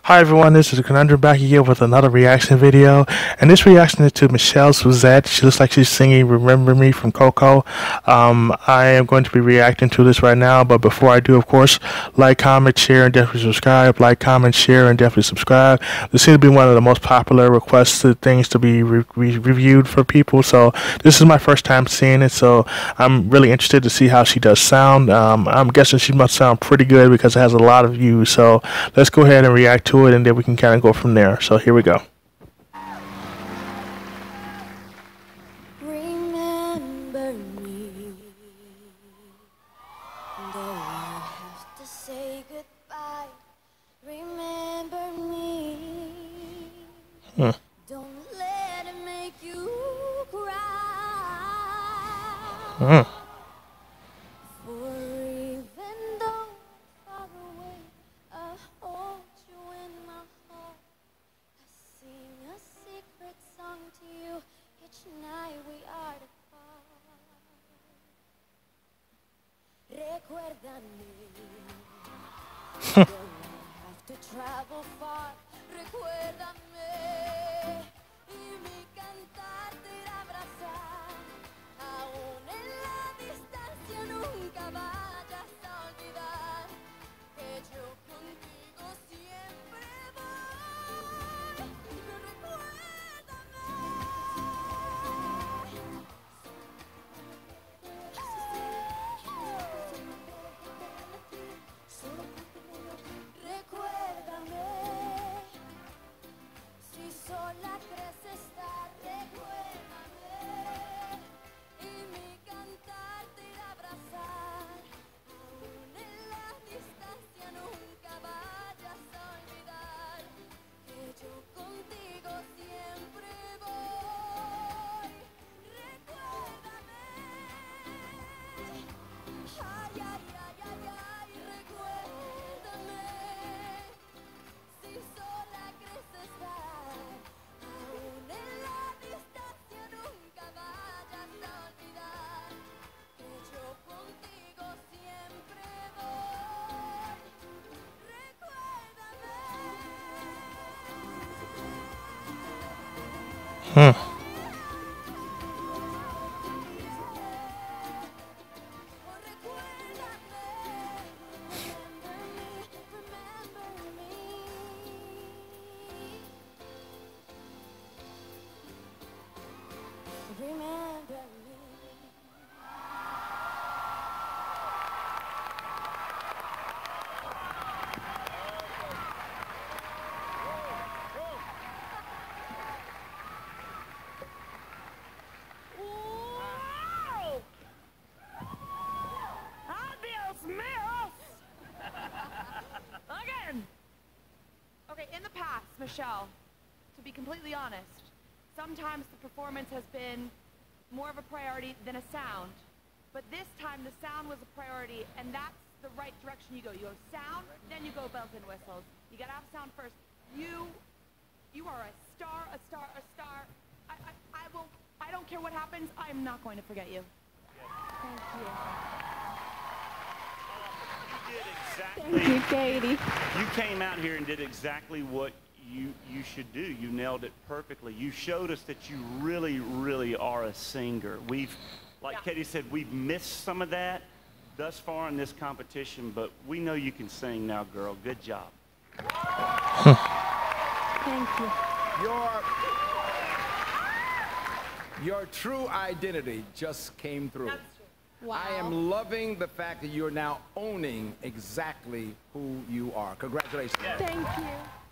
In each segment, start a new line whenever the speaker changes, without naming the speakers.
Hi everyone, this is the Conundrum back again with another reaction video, and this reaction is to Michelle Sussett. She looks like she's singing "Remember Me" from Coco. I am going to be reacting to this right now, but before I do, of course, like, comment, share, and definitely subscribe. Like, comment, share, and definitely subscribe. This seems to be one of the most popular requested things to be reviewed for people, so this is my first time seeing it, so I'm really interested to see how she does sound. I'm guessing she must sound pretty good because it has a lot of views, so let's go ahead and react to it, and then we can kind of go from there. So here we go.
Remember me, though I have to say goodbye. Remember me. Don't let it make you cry. For even though far away, I hold you in my heart. I sing a secret song to you each night we are apart. Recuérdame, though I have to travel far. Recuérdame, y mi cantar te irá a abrazar. Aún en la distancia nunca vayas a olvidar que yo contigo siempre voy. Recuérdame, si sola crees estar, recuérdame, y mi cantar te irá a abrazar. Aún en la distancia nunca vayas a olvidar que yo contigo siempre voy. Recuérdame, ay, ay, ay, ay, ay, recuérdame, si sola crees estar, aún en la distancia nunca vayas a olvidar que yo contigo siempre voy. Recuérdame. Remember me.
Whoa! Adios, míos! Again! Okay, in the past, Michelle, to be completely honest, sometimes the performance has been more of a priority than a sound. But this time the sound was a priority, and that's the right direction you go. You go sound, then you go bells and whistles. You gotta have sound first. You are a star, a star, a star. I don't care what happens, I'm not going to forget you. Thank you.
Thank you, Katie.
You came out here and did exactly what you should do. You nailed it perfectly. You showed us that you really, really are a singer. Like Katie said, we've missed some of that thus far in this competition, but we know you can sing now, girl. Good job.
Thank you.
Your true identity just came through.
Wow.
I am loving the fact that you're now owning exactly who you are. Congratulations.
Thank you.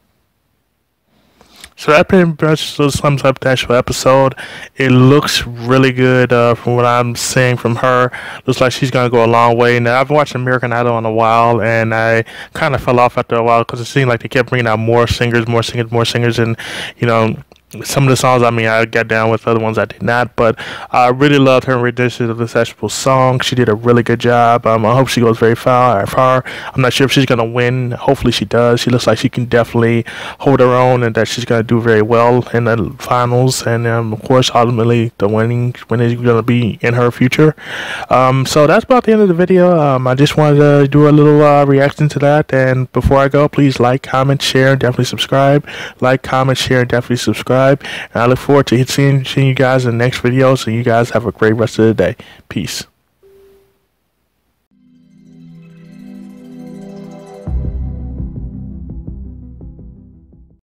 So that pretty much sums up the actual episode. It looks really good from what I'm seeing from her. Looks like she's going to go a long way. Now, I've been watching American Idol in a while, and I kind of fell off after a while because it seemed like they kept bringing out more singers, and, you know, some of the songs, I mean, I got down with, other ones I did not, but I really loved her rendition of this actual song. She did a really good job. I hope she goes very far. I'm not sure if she's going to win. Hopefully she does. She looks like she can definitely hold her own, and that she's going to do very well in the finals, and of course, ultimately, the winning is going to be in her future. So that's about the end of the video. I just wanted to do a little reaction to that, and before I go, please like, comment, share, and definitely subscribe. Like, comment, share, and definitely subscribe. And I look forward to seeing you guys in the next video. So you guys have a great rest of the day. Peace.